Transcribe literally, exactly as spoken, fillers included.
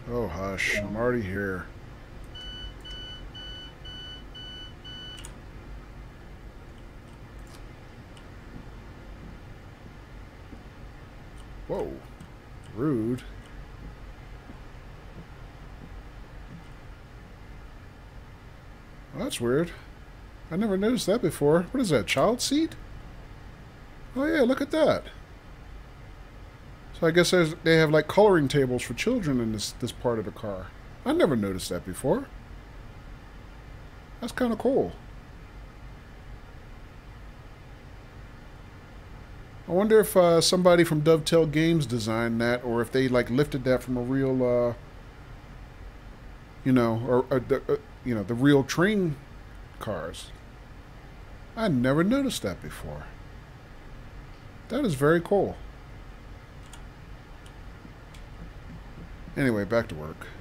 Oh, hush. I'm already here. Whoa. Rude. Well, that's weird. I never noticed that before. What is that, child seat? Oh yeah, look at that. So I guess there's, they have like coloring tables for children in this, this part of the car. I never noticed that before. That's kind of cool. I wonder if uh, somebody from Dovetail Games designed that, or if they like lifted that from a real, uh, you know, or, or the, uh, you know, the real train cars. I never noticed that before. That is very cool. Anyway, back to work.